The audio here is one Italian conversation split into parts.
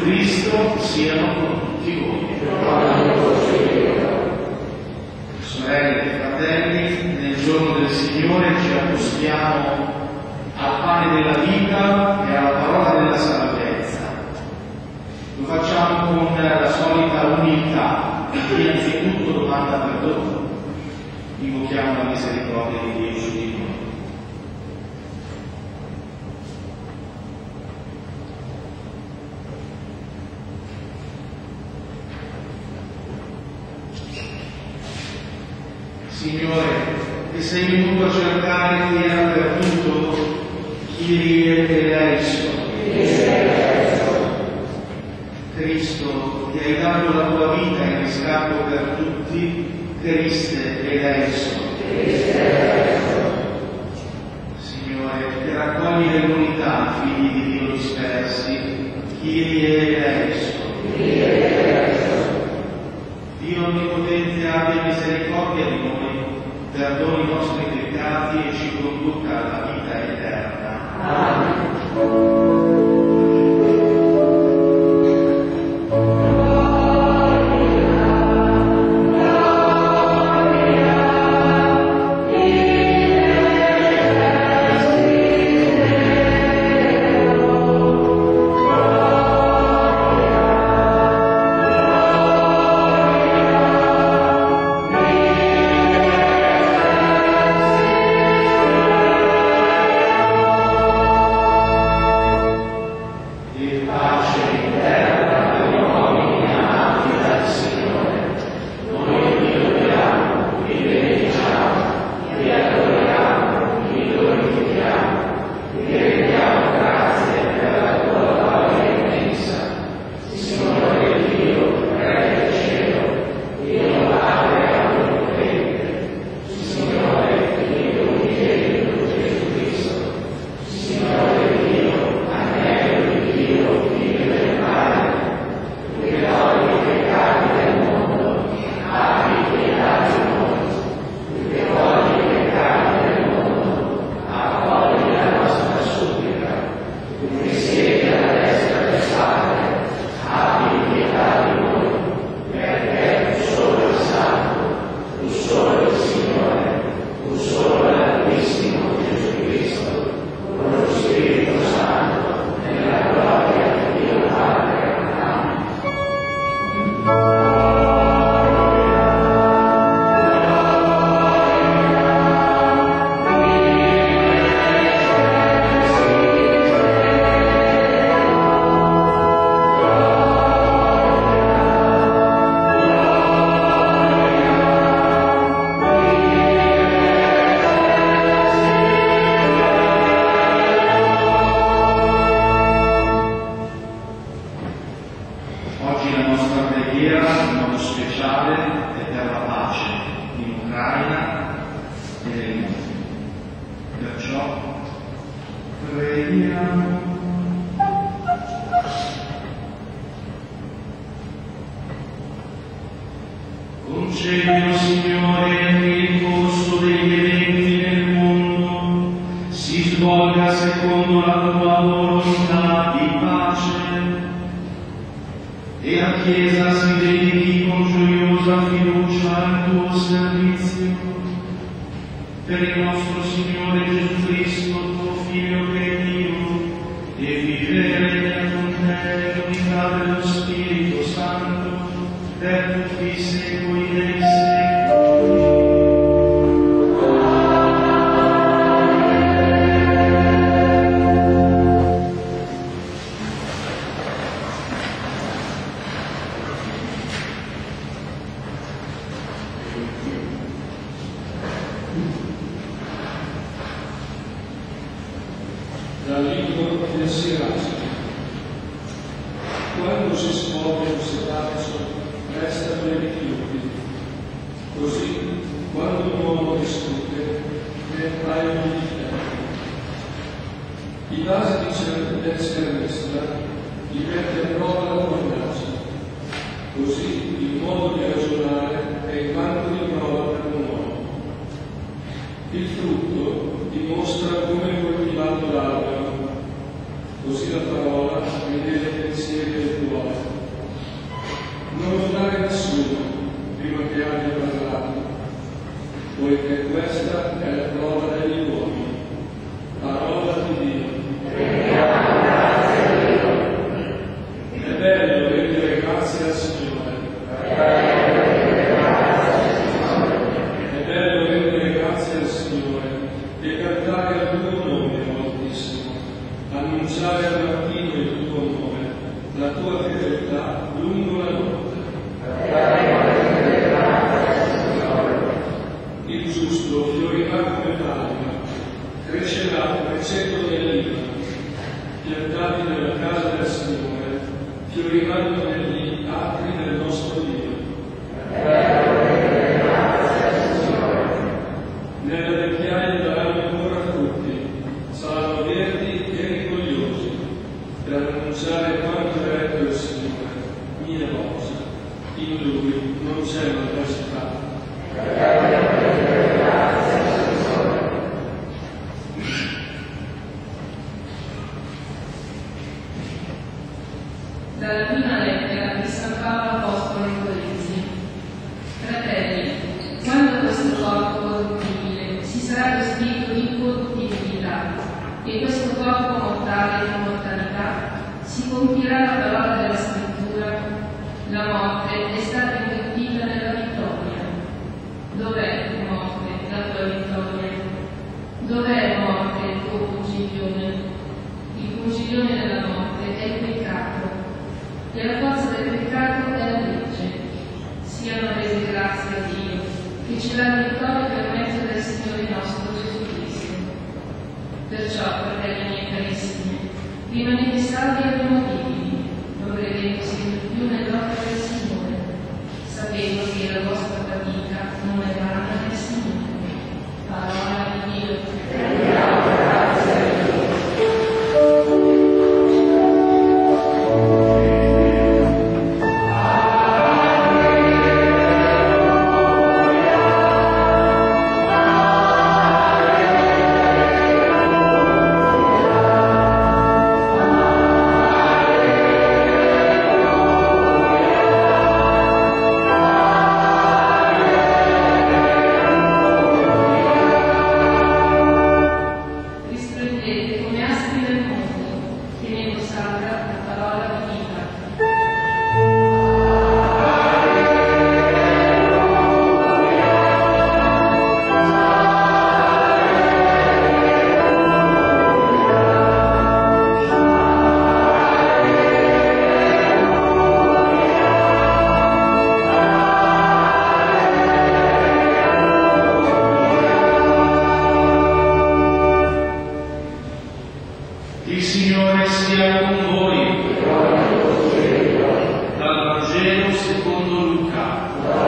Cristo siano con tutti voi. Sorelle e fratelli, nel giorno del Signore ci accostiamo al pane della vita e alla parola della salvezza. Lo facciamo con la solita umiltà, che innanzitutto domanda perdono. Invochiamo la misericordia di Dio su di noi. Signore, che sei venuto a cercare chi era perduto, chi eleison. Cristo, ti hai dato la tua vita in riscatto per tutti, Criste eleison. Signore, che raccogli nell'unità figli di Dio dispersi, chi eleison. Dio Onnipotente abbia misericordia di noi, perdoni i nostri peccati e ci conduca alla vita eterna. Amen. Concedilo, Signore, che il corso degli eventi nel mondo si svolga secondo la tua volontà di pace e la Chiesa si dedichi con gioiosa fiducia al tuo servizio. Per il nostro Signore Gesù Cristo, tuo Figlio che è Dio, e vive e regna con te nell'unità dello Spirito Santo, per tutti i secoli dei secoli. Dal libro del Siracide. Quando si scopre un setaccio, resta per i fiuti. Così, quando un uomo discute, ne appaiono gli difetti. I vasi del Cervesta li mette a prova la fornace. Così, il modo di ragionare è il banco di prova per un uomo. Il frutto dimostra come è coltivato l'albero. Così la parola vede i pensieri del tuo non notare nessuno prima che abbia parlato, poiché questa è la prova degli uomini. Parola di Dio. È bello rendere grazie al Signore. È bello rendere grazie al Signore e cantare al tuo nome, Altissimo, annunciare al mattino il tuo nome, la tua fedeltà lungo la notte. Il giusto fiorirà come palma, crescerà come cedro del Libano, piantati nella casa del Signore, fioriranno negli atri del nostro Dio. Nella vecchiaia daranno ancora frutti, saranno verdi e rigogliosi, per annunciare quanto è retto il Signore, mia rosa. In Lui non c'è malvagità. Dalla prima lettera di San Paolo Apostolo ai Corinzi. Fratelli, quando questo corpo corruttibile si sarà vestito di incorruttibilità e questo corpo mortale di immortalità, si compirà la parola della Scrittura: la morte è stata invertita nella vittoria. Dov'è, morte, la tua vittoria? Dov'è, morte, il tuo pungiglione? Il pungiglione della morte è il peccato, e la forza del peccato è la legge. Siano rese grazie a Dio, che ci dà la vittoria per mezzo del Signore nostro Gesù Cristo. Perciò, fratelli miei carissimi, rimanete saldi e immovibili, progredendosi più nell'opera del Signore, sapendo che la vostra fatica non è vana nel Signore. Parola di Dio. Il Signore sia con voi. Dal Vangelo secondo Luca.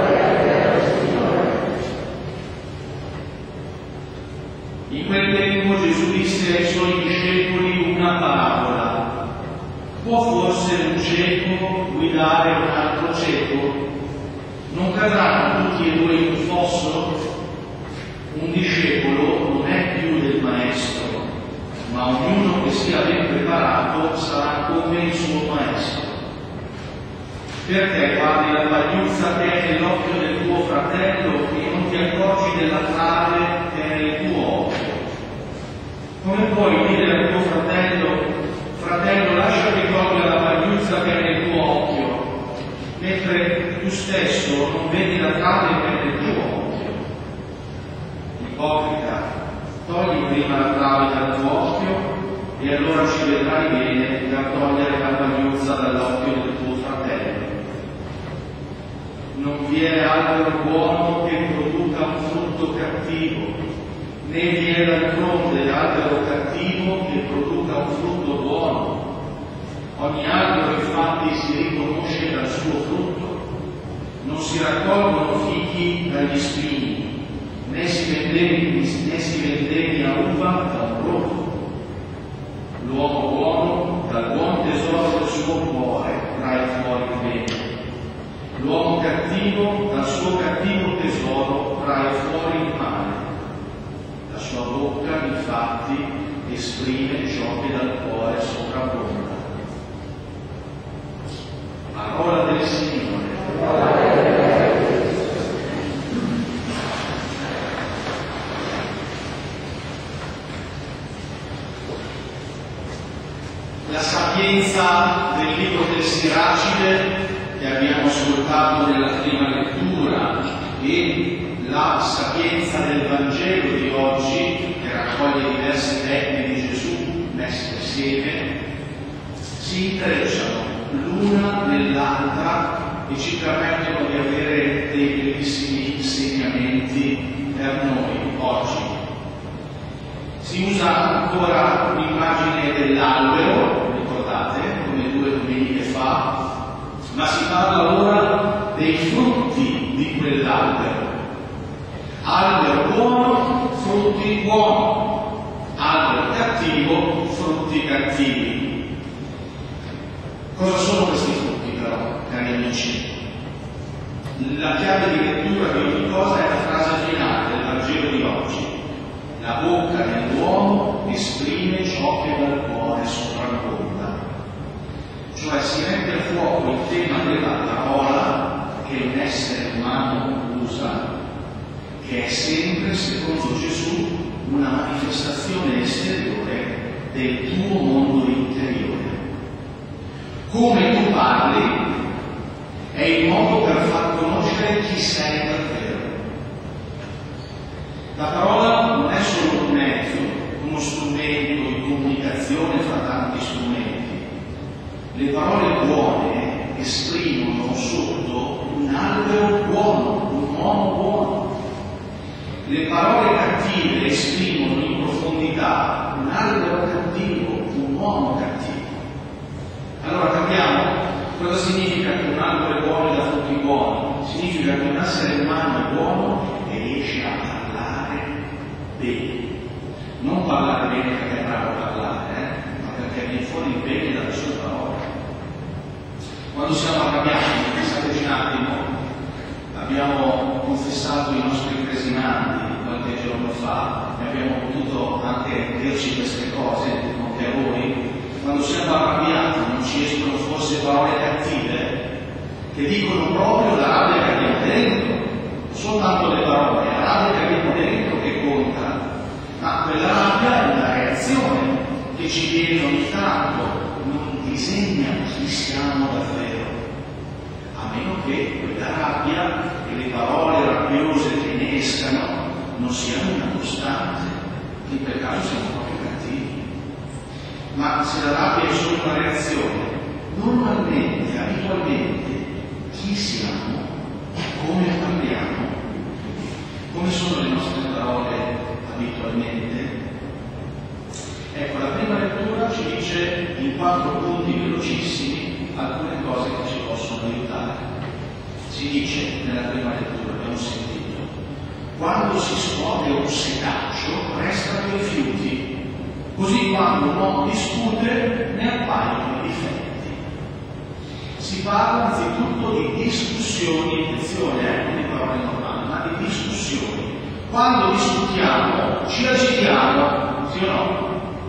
In quel tempo Gesù disse ai suoi discepoli una parabola: può forse un cieco guidare un altro cieco? Non cadranno tutti e due in un fosso? Un discepolo non è più del maestro, ma ognuno che sia ben preparato sarà come il suo maestro. Perché guardi la pagliuzza che è nell'occhio del tuo fratello e non ti accorgi della trave che è nel tuo occhio? Come puoi dire al tuo fratello, lascia che tolga la pagliuzza che è nel tuo occhio, mentre tu stesso non vedi la trave che è nel tuo occhio? Ipocrita, togli prima la trave dal tuo occhio e allora ci vedrai bene da togliere la pagliuzza dall'occhio del tuo fratello. Non vi è albero buono che produca un frutto cattivo, né vi è d'altronde albero cattivo che produca un frutto buono. Ogni albero infatti si riconosce dal suo frutto. Non si raccolgono fichi dagli spini, né si vendemmia uva da un rovo. L'uomo buono dal buon tesoro del suo cuore trae fuori il bene. L'uomo cattivo dal suo cattivo tesoro trae fuori il male. La sua bocca, infatti, esprime ciò che dal cuore soprabbonda. Parola del Signore. sapienza del libro del Siracide che abbiamo ascoltato nella prima lettura e la sapienza del Vangelo di oggi, che raccoglie diverse tecniche di Gesù messe insieme, si intrecciano l'una nell'altra e ci permettono di avere dei bellissimi insegnamenti per noi oggi. Si usa ancora l'immagine dell'albero, ricordate, come 2 domeniche fa, ma si parla ora dei frutti di quell'albero. Albero buono, frutti buoni. Albero cattivo, frutti cattivi. Cosa sono questi frutti però, cari amici? La chiave di lettura di ogni cosa è la frase finale del Vangelo di oggi. La bocca dell'uomo esprime ciò che dal cuore soprabbonda. Cioè si mette a fuoco il tema della parola che un essere umano usa, che è sempre, secondo Gesù, una manifestazione esteriore del tuo mondo interiore. Come tu parli è il modo per far conoscere chi sei davvero. La parola non è solo un mezzo, uno strumento di comunicazione fra tanti strumenti. Le parole buone esprimono sotto un albero buono, un uomo buono. Le parole cattive esprimono in profondità un albero cattivo, un uomo cattivo. Allora capiamo cosa significa che un albero è buono e dà frutti buoni. Significa che un essere umano è buono e riesce a parlare bene. Non parlare bene perché è bravo a parlare, ma perché viene fuori il bene dalle sue parole. Quando siamo arrabbiati, pensateci un attimo, abbiamo confessato i nostri cresimandi qualche giorno fa e abbiamo potuto anche dirci queste cose anche a voi. Quando siamo arrabbiati non ci escono forse parole cattive che dicono proprio la rabbia che abbiamo dentro, non soltanto le parole, la rabbia che abbiamo dentro che conta, ma quella rabbia è una reazione che ci viene ogni tanto, non disegna chi siamo davvero, a meno che quella rabbia e le parole rabbiose che ne escano non siano una costante, in quel caso siamo proprio cattivi. Ma se la rabbia è solo una reazione, normalmente, abitualmente, chi siamo, come parliamo, come sono le nostre parole abitualmente? Ecco, la prima lettura ci dice in 4 punti velocissimi alcune cose che ci possono aiutare. Si dice nella prima lettura, abbiamo sentito, quando si scopre un setaccio restano i rifiuti. Così quando un uomo discute ne appaiono i difetti. Si parla anzitutto di discussioni, attenzione, non di parole normali, ma di discussioni. Quando discutiamo ci agitiamo, sì o no?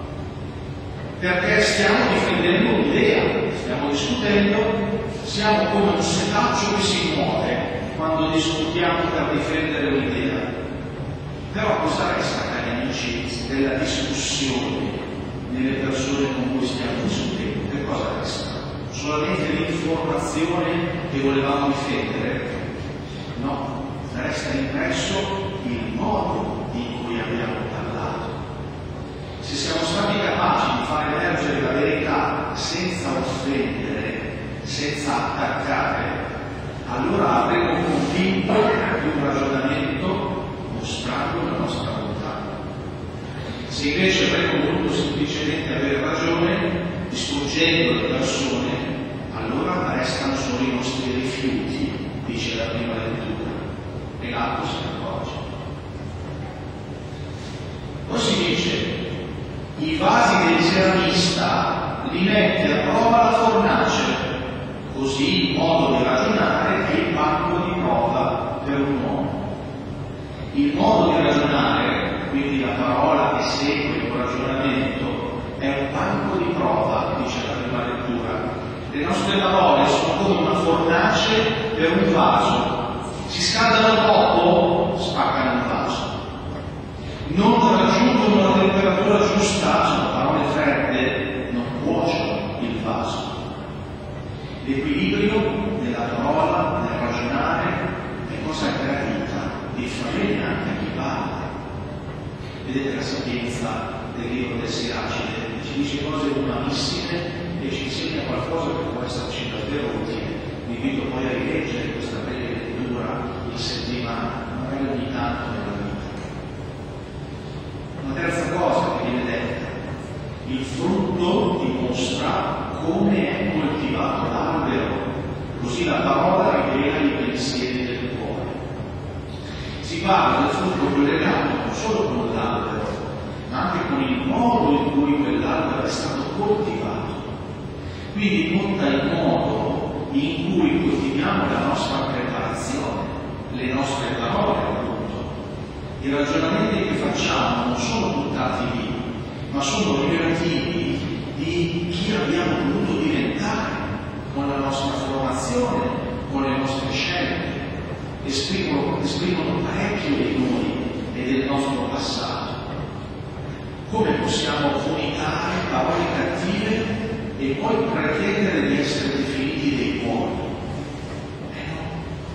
Perché stiamo difendendo un'idea, stiamo discutendo, siamo come un setaccio che si muove quando discutiamo per difendere un'idea. Però cosa resta, cari amici, della discussione nelle persone con cui stiamo discutendo? Che cosa resta? Solamente l'informazione che volevamo difendere? No, resta impresso il modo in cui abbiamo parlato. Se siamo stati capaci di far emergere la verità senza offendere, senza attaccare, allora avremo convinto di un ragionamento mostrando la nostra volontà. Se invece avremmo voluto semplicemente avere ragione, distruggendo le persone, allora restano solo i nostri rifiuti, dice la prima lettura, e l'altro se ne accorge. Poi si dice, i vasi del ceramista li mette a prova la fornace, così il modo di ragionare è il banco di prova per un uomo. Il modo di ragionare, quindi la parola che segue il ragionamento, è un banco di prova, dice la prima lettura. Le nostre parole sono come una fornace per un vaso. Si scaldano troppo, spaccano il vaso. Non raggiungono la temperatura giusta, sono parole fredde, non cuociono il vaso. L'equilibrio della parola, del ragionare, è cosa gradita e fa bene anche a chi parla. Vedete la sapienza del libro del Siracide, ci dice cose umanissime e ci insegna qualcosa che può esserci davvero utile. Vi invito poi a rileggere questa breve lettura in settimana, magari ogni tanto nella vita. Una terza cosa che viene detta: il frutto dimostra come è coltivato l'albero, così la parola rivela i pensieri del cuore. Si parla del frutto collegato non solo con l'albero, ma anche con il modo in cui quell'albero è stato coltivato. Quindi conta il modo in cui coltiviamo la nostra preparazione, le nostre parole, appunto. I ragionamenti che facciamo non sono buttati lì, ma sono rivelativi di chi abbiamo voluto diventare con la nostra formazione, con le nostre scelte. Esprimono parecchio di noi e del nostro passato. Come possiamo vomitare parole cattive e poi pretendere di essere definiti dei buoni? No.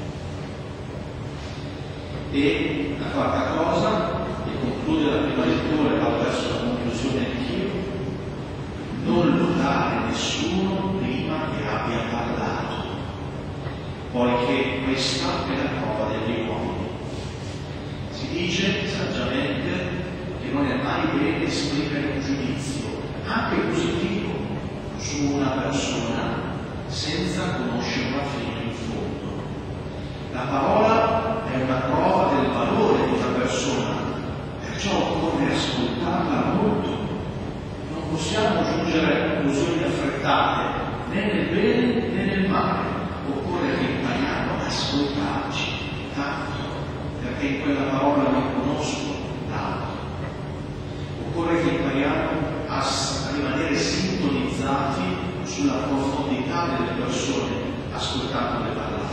E la quarta cosa, e conclude la prima lettura e va verso la conclusione anch'io: non lodare nessuno prima che abbia parlato, poiché questa è la prova degli uomini. Si dice saggiamente che non è mai bene esprimere un giudizio, anche positivo, su una persona senza conoscerla fino in fondo. La parola è una prova del valore di una persona, perciò occorre ascoltarla molto. Non possiamo giungere a conclusioni affrettate, né nel bene né nel male. Occorre che impariamo ad ascoltarci tanto, perché in quella parola ne conosco l'altro. Occorre che impariamo a rimanere sintonizzati sulla profondità delle persone, ascoltandole parlare.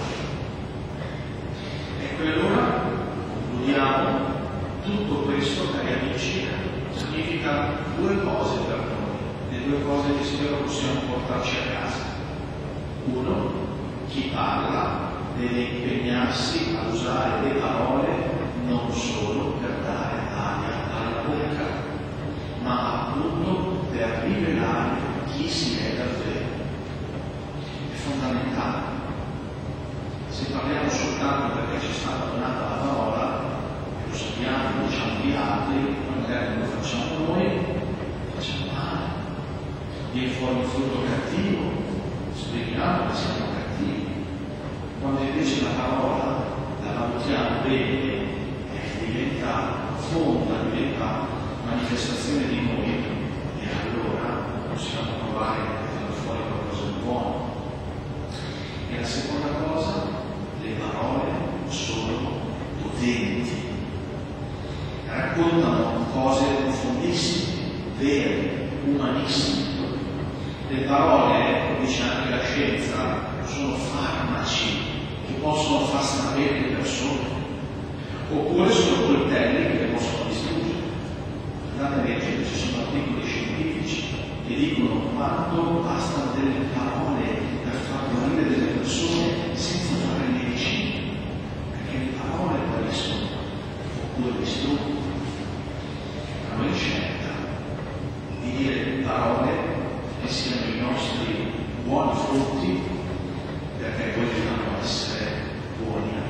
E allora concludiamo. Tutto questo, cari amici, significa due cose per noi, le due cose che spero possiamo portarci a casa. Uno, chi parla deve impegnarsi a usare le parole non solo per dare aria alla bocca, ma appunto per rivelare chi si è davvero. È fondamentale. Se parliamo soltanto perché ci è stata donata la parola, lo sappiamo, lo diciamo gli altri, magari non lo facciamo noi, facciamo male. Viene fuori un frutto cattivo, spieghiamo che siamo cattivi. Quando invece la parola la valutiamo bene, diventa fonda, diventa manifestazione di noi, e allora possiamo provare a tirare fuori qualcosa di buono. E la seconda cosa, le parole sono potenti. Raccontano cose profondissime, vere, umanissime. Le parole, come dice anche la scienza, sono farmaci che possono far sapere le persone, oppure sono coltelli che le possono distruggere. Andate a leggere, ci sono articoli scientifici che dicono quanto bastano delle parole per far morire delle persone senza usare medicina, perché le parole guariscono oppure distruggono. A noi scelta di dire parole che siano i nostri buoni frutti, perché vogliamo essere buoni anche.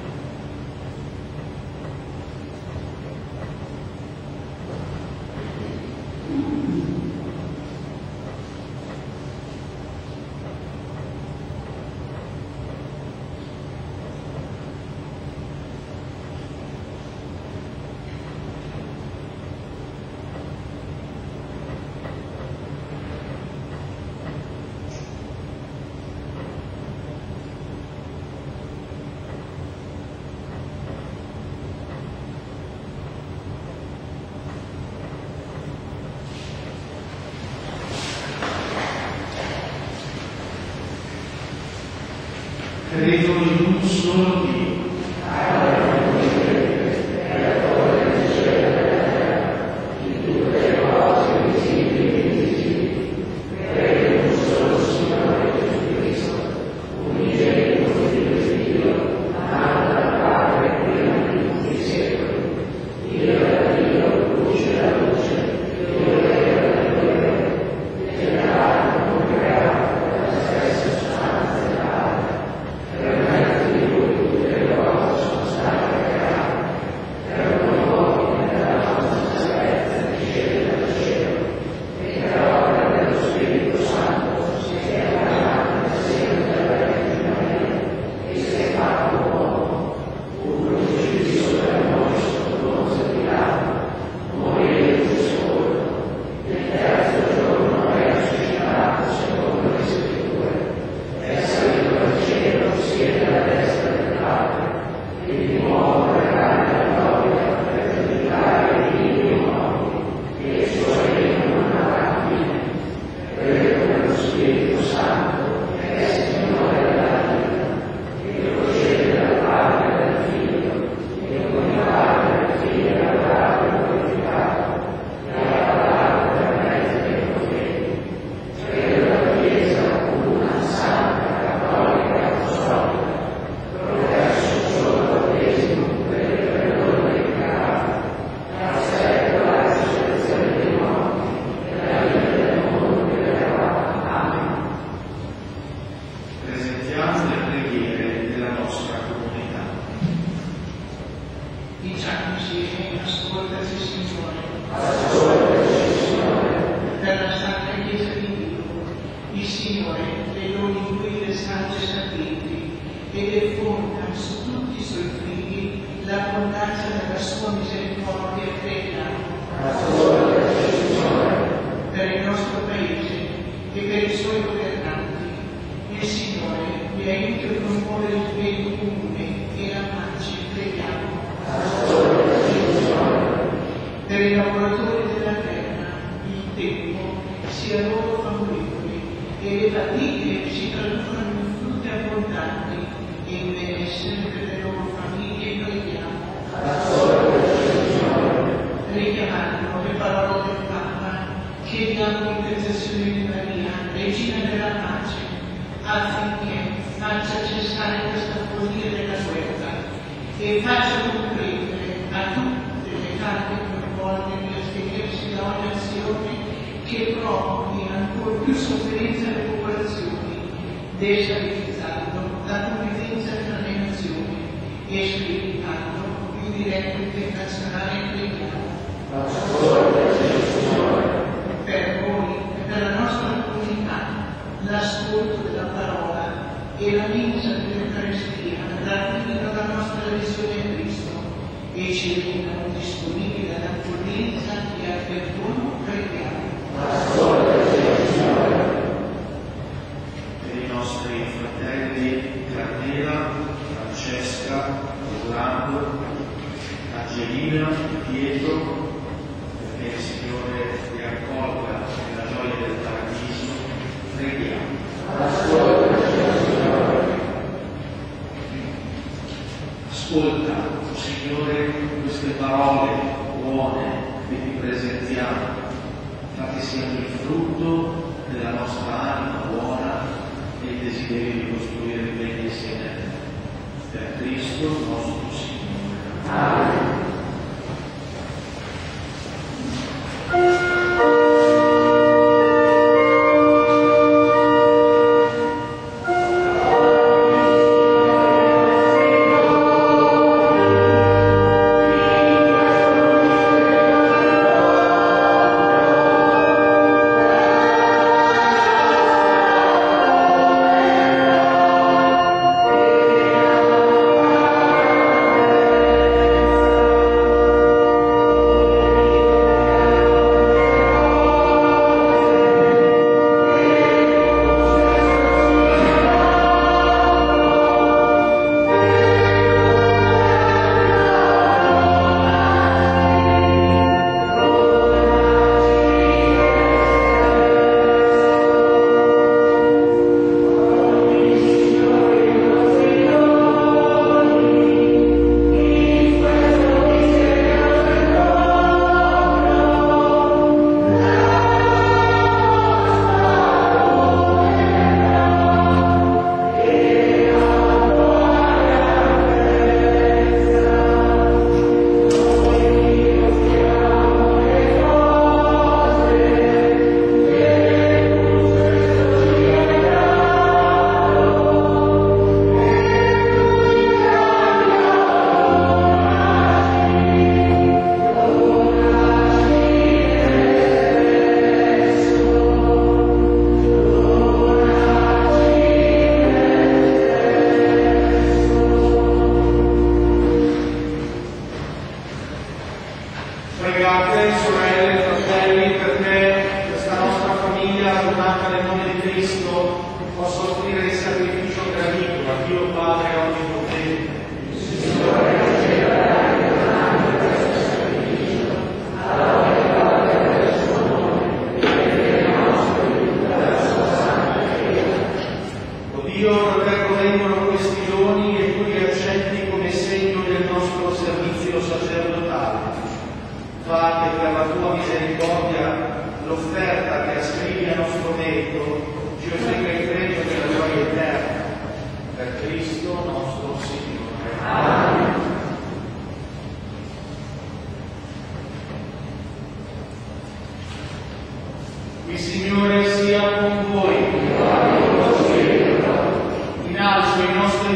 Credo in un solo Dio. Credo in un solo Signore Gesù Cristo, preghiere della nostra comunità. Diciamo insieme, ascoltaci Signore. Per la Santa Chiesa di Dio, il Signore le lodi in cui le sagge sapienti e fonda su tutti i suoi figli l'abbondanza della sua misericordia e fedeltà. Per il nostro Paese e per i suoi governanti, il Signore vi aiuti a promuovere il bene comune e la pace, preghiamo. Per i lavoratori della terra, il tempo sia loro favorevole e le fatiche si traducano in frutti abbondanti e in benessere per le loro famiglie, preghiamo. Richiamando le parole del Papa, chiediamo l'intercessione di Maria, Regina della Pace, affinché faccia cessare questa follia della guerra e faccia comprendere a tutte le parti coinvolte nell'astenersi da ogni azione che provochi ancora più sofferenza alle popolazioni, destabilizzando la convivenza tra le nazioni e sviluppando il diretto internazionale preghiamo. Per voi e per la nostra comunità, l'ascolto della parola e la mensa dell'Eucaristia raffinano la nostra adesione a Cristo e ci rendono disponibili all'accoglienza e al perdono, preghiamo. Per i nostri fratelli Carmela, Francesca, Orlando, Angelina, Pietro, perché il Signore li accolga nella gioia del paradiso, preghiamo. Ascolta, Signore, queste parole buone che ti presentiamo, fa che siano il frutto della nostra anima buona e il desiderio di costruire il bene insieme a te. Per Cristo nostro Signore. Amen. Il Signore sia con voi. Innalzo i nostri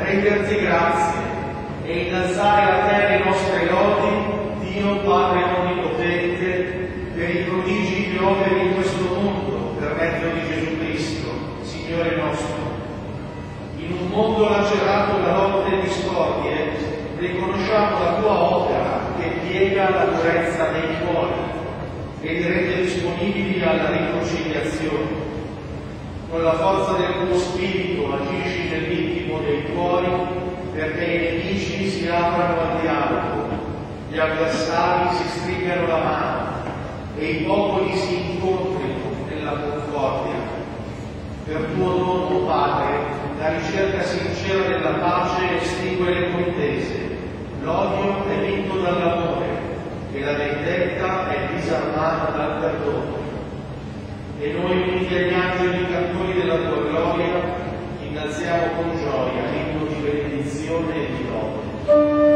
renderti grazie e innalzare a te le nostre lodi, Dio Padre Onnipotente, per i prodigi che operi in questo mondo per mezzo di Gesù Cristo, Signore nostro. In un mondo lacerato da lotte e discordie, riconosciamo la tua opera che piega la durezza dei cuori e li rende disponibili alla riconciliazione. Con la forza del tuo Spirito agisci nell'intimo dei cuori perché i nemici si aprano al dialogo, gli avversari si stringano la mano e i popoli si incontrino nella concordia. Per tuo dono, Padre, la ricerca sincera della pace estingue le contese, l'odio è vinto dall'amore e la vendetta è disarmata dal perdono. E noi, uniti agli angeli cantori della tua gloria, innalziamo con gioia l'inno di benedizione e di lode.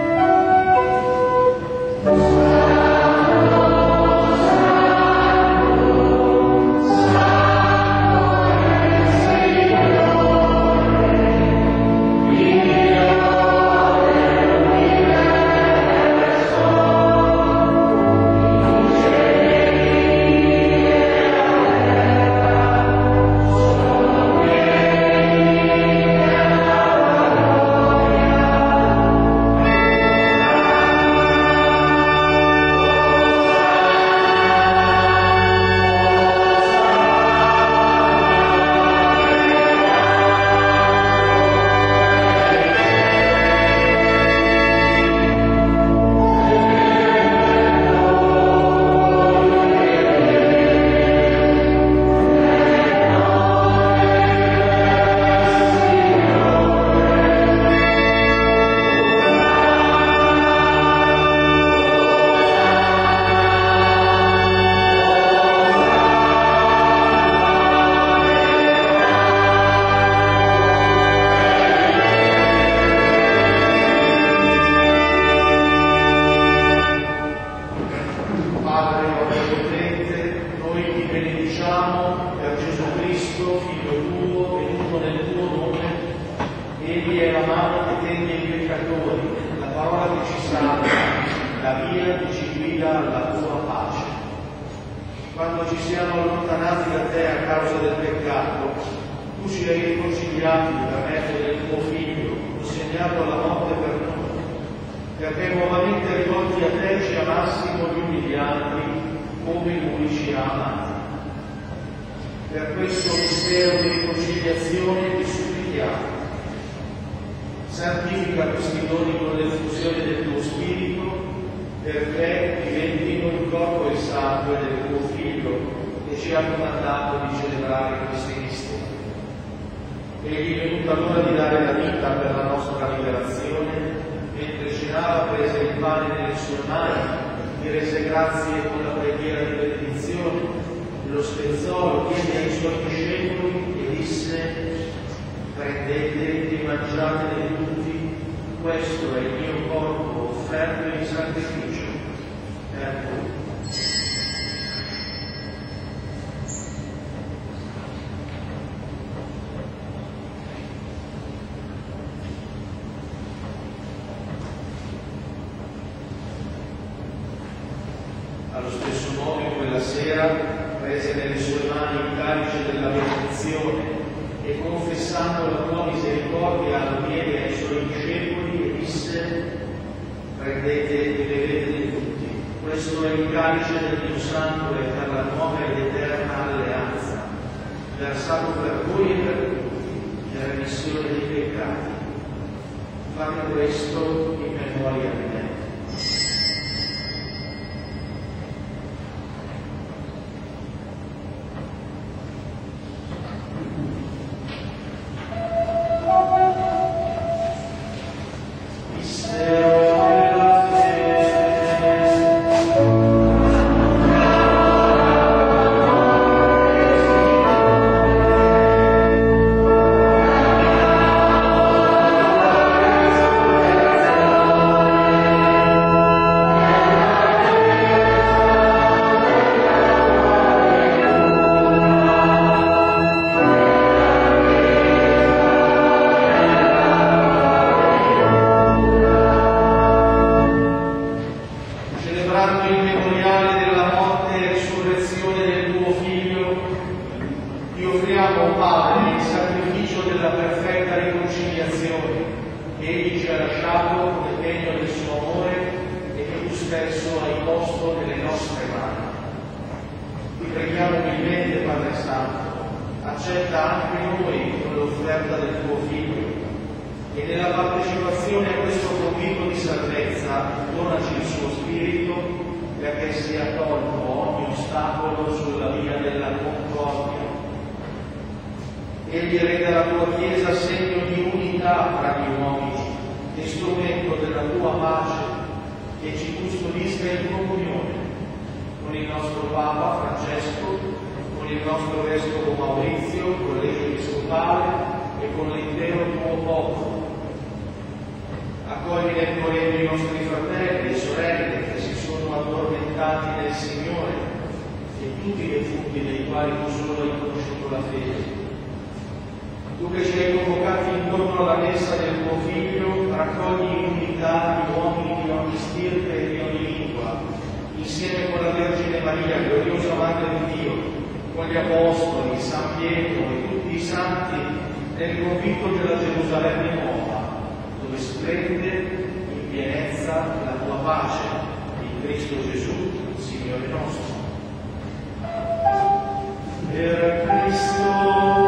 Quando ci siamo allontanati da te a causa del peccato, tu ci hai riconciliati per mezzo del tuo Figlio, consegnato alla morte per noi, perché nuovamente rivolti a te ci amassimo gli uni gli altri come Lui ci ha amati. Per questo mistero di riconciliazione ti supplichiamo. Santifica questi doni con l'effusione del tuo Spirito, perché diventino il corpo e il sangue del tuo Figlio che ci ha comandato di celebrare questi misteri. Egli è venuta l'ora di dare la vita per la nostra liberazione, mentre cenava prese il pane nelle sue mani, ti rese grazie con la preghiera di benedizione, lo spezzò, lo diede ai suoi discepoli e disse: prendete e mangiatene tutti, questo è il mio corpo offerto in sacrificio per voi. Allo stesso modo, in quella sera, prese nelle sue mani il calice della benedizione e, confessando la tua misericordia, lo diede ai suoi discepoli e disse: prendete e bevete tutti, questo è il calice del mio sangue per la nuova ed eterna alleanza, versato per voi e per tutti, per remissione dei peccati. Fate questo in memoria di me. Amen. che Egli ci ha lasciato come segno del suo amore e che tu stesso hai posto nelle nostre mani. Ti preghiamo umilmente, Padre Santo, accetta anche noi con l'offerta del tuo Figlio e nella partecipazione a questo convito di salvezza donaci il suo Spirito perché sia tolto ogni ostacolo sulla via della concordia. Egli renda la tua Chiesa segno di unità tra gli uomini e strumento della tua pace che ci custodisca in comunione con il nostro Papa Francesco, con il nostro Vescovo Maurizio, collegio episcopale e con l'intero tuo popolo. Accogli nel corredo i nostri fratelli e sorelle che si sono addormentati nel Signore e tutti i defunti dei quali tu solo hai conosciuto la fede. Tu che ci hai convocati intorno alla messa del tuo Figlio, raccogli in unità gli uomini di ogni stirpe e di ogni lingua, insieme con la Vergine Maria, gloriosa Madre di Dio, con gli Apostoli, San Pietro e tutti i santi, nel convitto della Gerusalemme nuova, dove splende in pienezza la tua pace, in Cristo Gesù, Signore nostro. Per Cristo,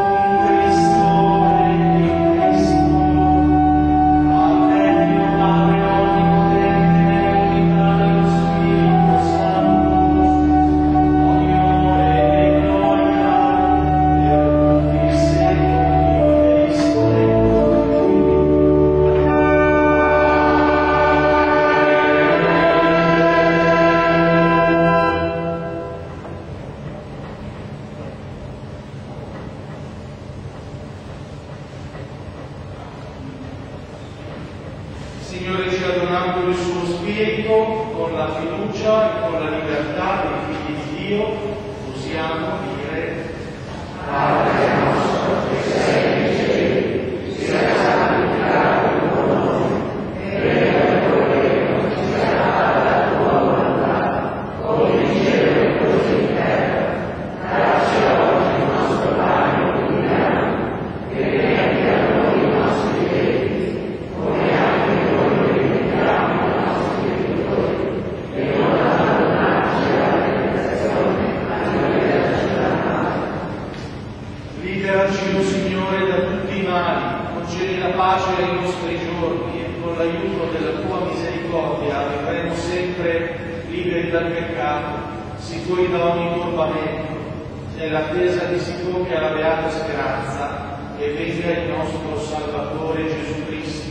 Signore, ci ha donato il suo Spirito con la fiducia e con la libertà dei figli di Dio, possiamo dire: Padre nostro che sei nei cieli, sia santificato il tuo nome, venga il tuo regno, sia fatta la tua volontà, come in cielo e così in terra. Dacci oggi il nostro pane quotidiano, e rimetti a noi i nostri debiti, come anche noi rimettiamo i nostri debitori, e non abbandonarci alla tentazione, ma liberaci dal male. Liberaci, o Signore, da tutti i mali, concedi la pace ai nostri giorni e con l'aiuto della tua misericordia vivremo sempre liberi dal peccato, sicuri da ogni turbamento, nell'attesa che si compia la beata speranza e venga il nostro Salvatore Gesù Cristo.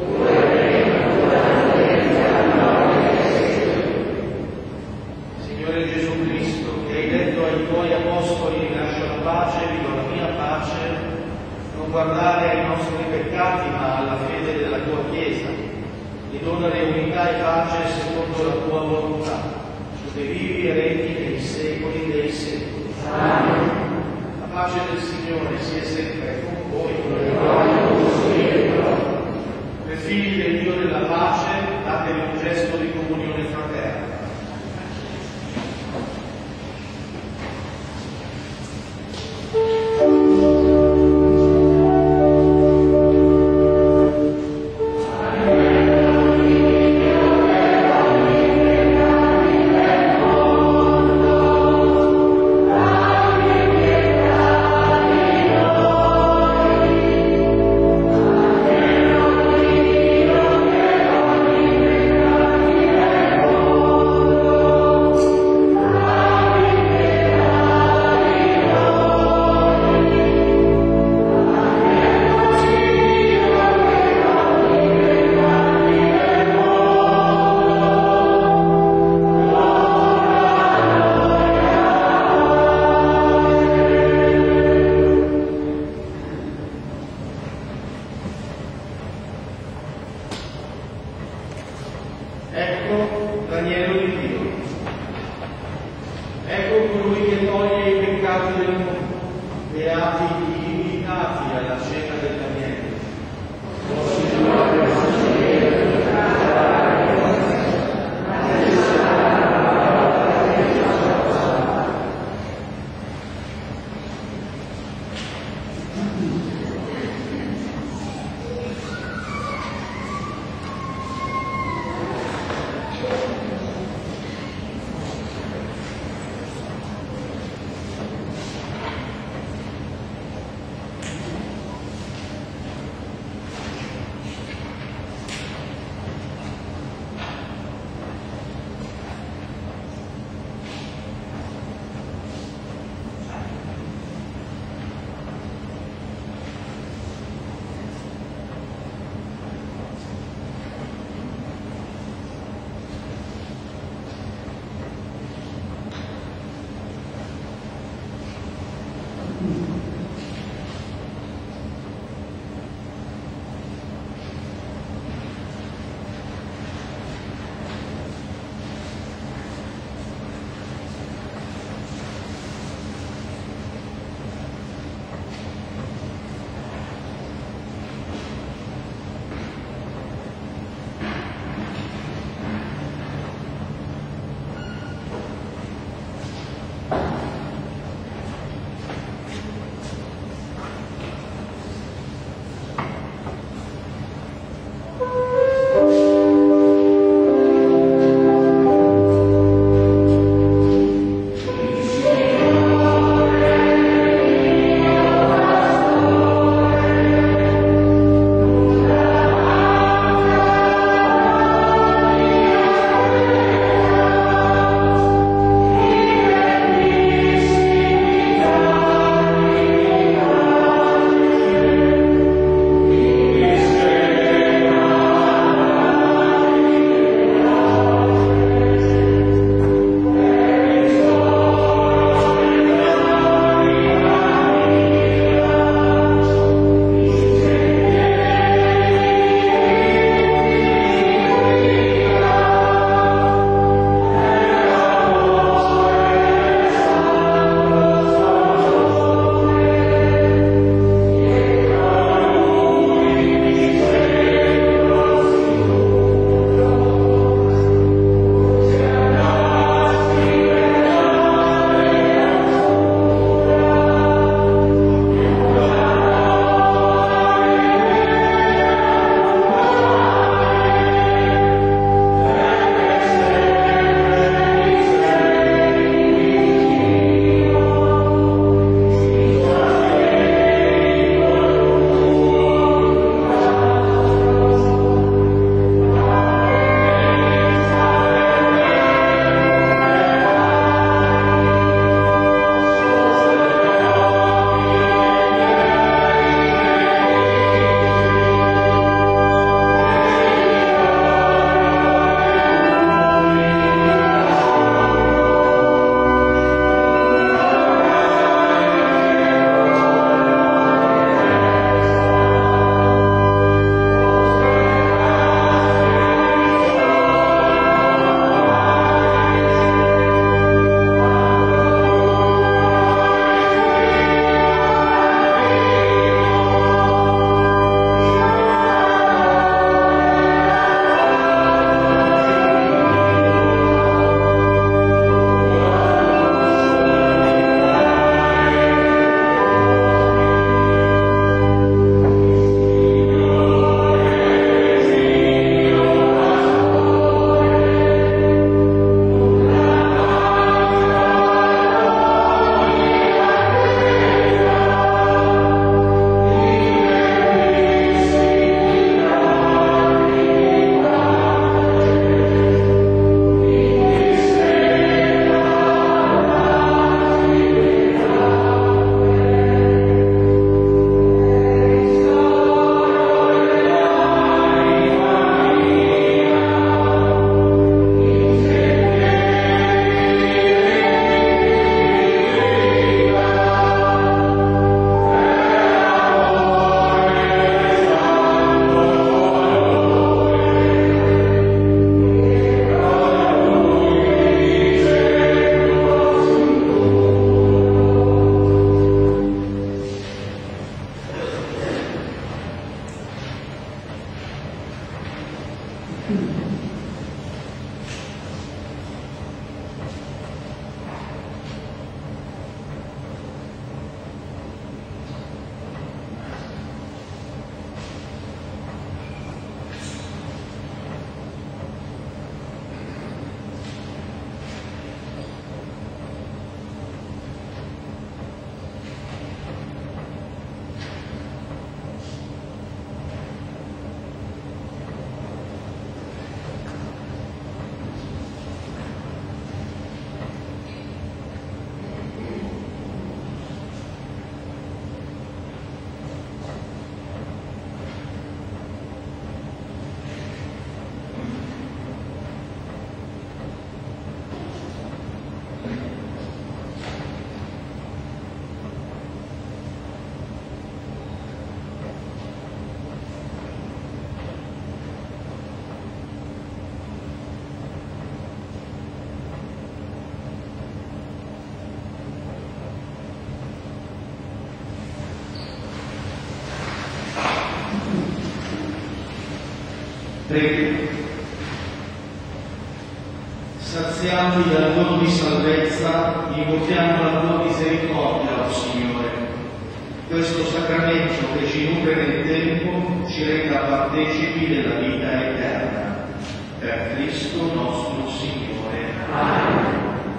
Signore Gesù Cristo, che hai detto ai tuoi apostoli: lascio la pace, vi do la mia pace, non guardare ai nostri peccati ma alla fede della tua Chiesa, e donare unità e pace secondo la tua volontà, tu che vivi e regni nei secoli dei secoli. Amen. La pace del Signore sia sempre con voi. Per figli del Dio della pace, datevi un gesto di comunione fraterna. Ecco l'agnello di Dio, ecco colui che toglie i peccati del mondo, beati gli invitati alla cena dell'agnello. O Signore, Prego. Saziati dal dono di salvezza, invochiamo la tua misericordia, o Signore. Questo sacramento che ci nutre nel tempo ci renda partecipi della vita eterna. Per Cristo nostro Signore. Amen.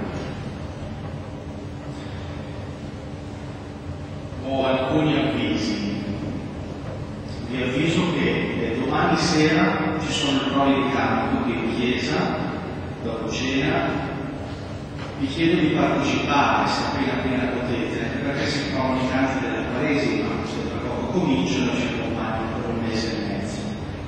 Ho alcuni avvisi. Vi avviso che domani sera ci sono i prodi di canto qui in chiesa, dopo cena. Vi chiedo di partecipare se appena potete, anche perché si trovano i canti della Quaresima, se tra poco cominciano, ci accompagnano per un mese e mezzo.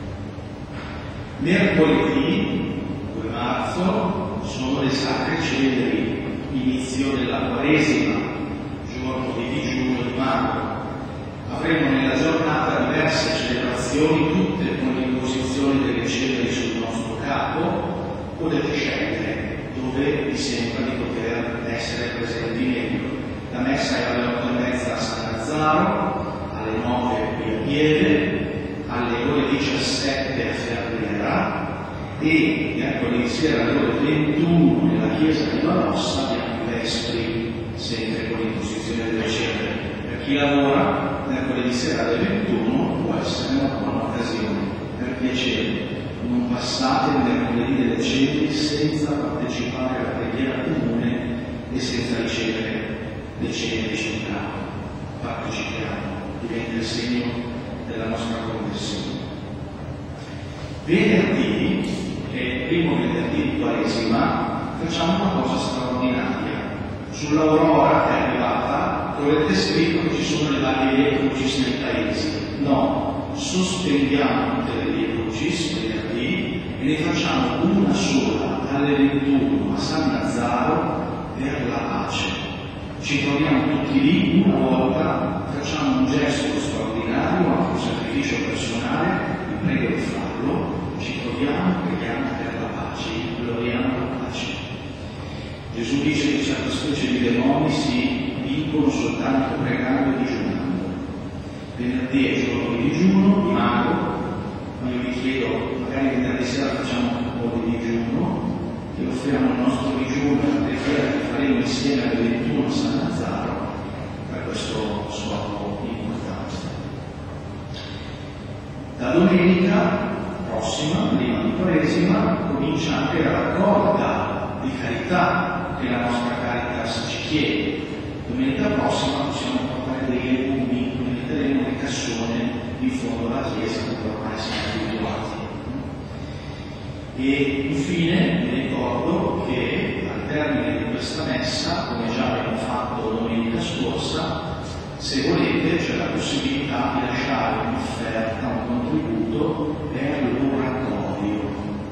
Mercoledì 2 marzo sono le sacre ceneri, inizio della Quaresima, giorno di digiuno di Mago. Avremo nella giornata diverse celebrazioni, tutte con l'imposizione delle ceneri sul nostro capo. Potete scegliere dove vi sembra di poter essere presenti meglio. La messa è alle 8:30 a San Lazzaro, alle 9 qui a Pieve, alle ore 17 a Ferrera e mercoledì sera alle ore 21 nella chiesa di Valossa abbiamo i vespri, sempre con l'imposizione delle ceneri. Per chi lavora, mercoledì sera alle 21 può essere una buona occasione. Per piacere, non passate il mercoledì delle ceneri senza partecipare alla preghiera comune e senza ricevere le ceneri sul capo. Partecipiamo, diventa il segno della nostra conversione. Venerdì, che è il primo venerdì di Quaresima, facciamo una cosa straordinaria. Sull'Aurora che è arrivata, troverete scritto che ci sono le varie vie crucis nei paesi. No, sospendiamo tutte le vie crucis venerdì e ne facciamo una sola alle 21 a San Lazzaro per la pace. Ci troviamo tutti lì una volta, facciamo un gesto straordinario, anche un sacrificio personale, vi prego di farlo, ci troviamo, preghiamo per la pace, gloriamo la pace. Gesù dice che certe specie di demoni si vincono soltanto pregando e digiunando. Venerdì è giorno di digiuno, di Mago, ma io vi chiedo, magari venerdì sera facciamo un po' di digiuno, che offriamo il nostro digiuno e la preghiera che faremo insieme alle 21 a San Lazzaro per questo scopo importante. Da domenica prossima, prima di Quaresima, comincia anche la raccolta di carità che la nostra Caritas ci chiede. Domenica prossima possiamo portare dei legumi, ne metteremo le cassone in fondo alla chiesa dove ormai siamo abituati. E infine vi ricordo che al termine di questa messa, come già abbiamo fatto domenica scorsa, se volete c'è la possibilità di lasciare un'offerta, un contributo per l'oratorio.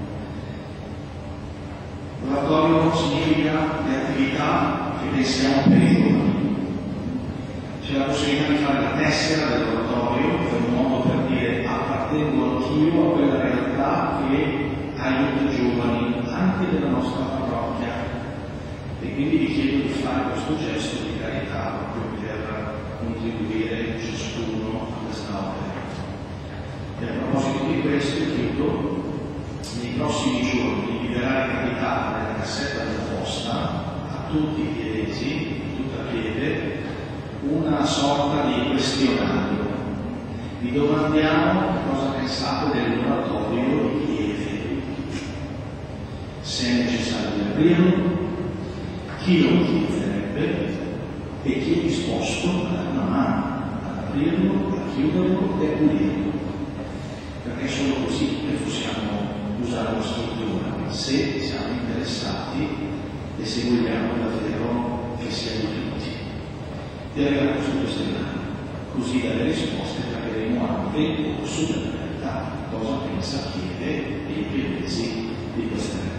L'oratorio significa le attività che pensiamo per i giovani. C'è la possibilità di fare la tessera dell'oratorio, che è un modo per dire appartengo anch'io a quella realtà che aiuta i giovani anche della nostra parrocchia. E quindi vi chiedo di fare questo gesto di carità proprio per contribuire ciascuno a questa opera. E a proposito di questo chiudo prossimi giorni vi verrà recapitata nella cassetta della posta a tutti i chiedesi, tutta piede, una sorta di questionario. Vi domandiamo cosa pensate dell'oratorio di Chieve, se è necessario aprirlo, chi lo utilizzerebbe e chi è disposto a dare una mano ad aprirlo, a chiuderlo e a pulirlo. Perché solo così che possiamo usare la struttura, se siamo interessati e se vogliamo davvero che sia di tutti. Diremo su queste mani, così dalle risposte capiremo anche il corso della realtà, cosa pensa Chieve e i piedesi di questa realtà.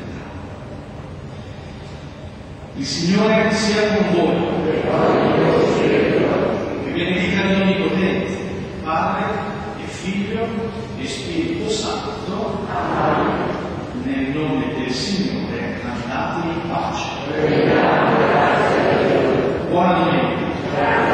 Il Signore sia con voi, che benedica Dio Onnipotente, Padre e Figlio e Spirito Santo. Nel nome del Signore andate in pace. Buona domenica.